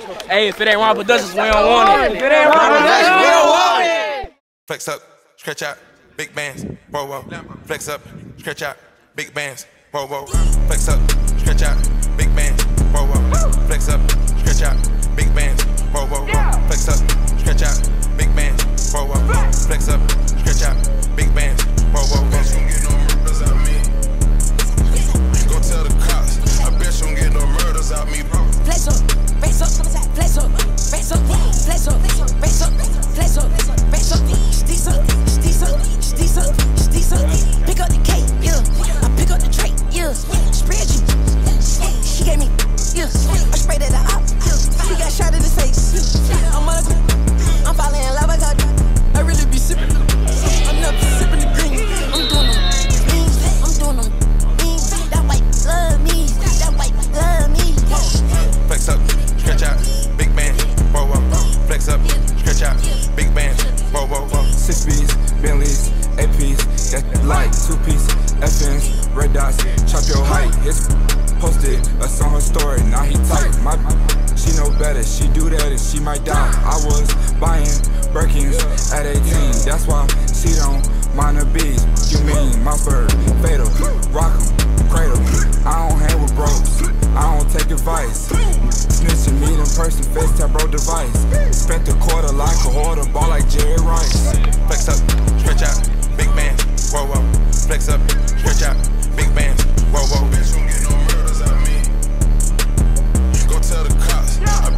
Hey, if it ain't Ron Productions, we don't want it. If it ain't Ron Productions, we don't want it. Flex up, stretch out, big bands, whoa, whoa. Flex up, stretch out, big bands, whoa, whoa. Flex up, stretch out, big bands, whoa, whoa. Flex up, stretch out, big bands, whoa, whoa. Flex up, stretch out, big bands, whoa, whoa. Flex up, stretch out, big bands, whoa, whoa. Bitch don't get no murders out me. Go tell the cops, I bet you don't get no murders out me, bro. Flex up, flex up, flex up, flex up, flex up, flex up, flex up, flex up, flex up, steez up, steez up, steez up, steez up. Pick up the cake, yeah. I pick up the tray, yeah. Spread you, she gave me, yeah. I sprayed at the op, yeah. She got shot in the face. I'm on a, I'm falling in love, I really be sipping. I'm not sipping the green. I'm doing them, I'm doing them. That white love me, that white love me. Flex up, stretch out, big bands, whoa, whoa. Flex up, stretch out, big bands, whoa, whoa, whoa. 6 B's, Bentleys, APs, that's like 2-piece, FNs, red dots, chop your height. It's posted, that's on her story, now he tight. She know better, she do that and she might die. I was buying Birkins at 18, that's why she don't mind the bees. You mean my bird, fatal, rock 'em, cradle. I don't hang with bros, I don't take advice. Snitching, meet in person, FaceTime bro device. Spent a quarter like a hoarder, ball like Jerry Rice. Flex up, stretch out, big bands, whoa, whoa. Flex up, stretch out, big bands, whoa, whoa. Bitch don't get no murders out me. Go tell the cops, I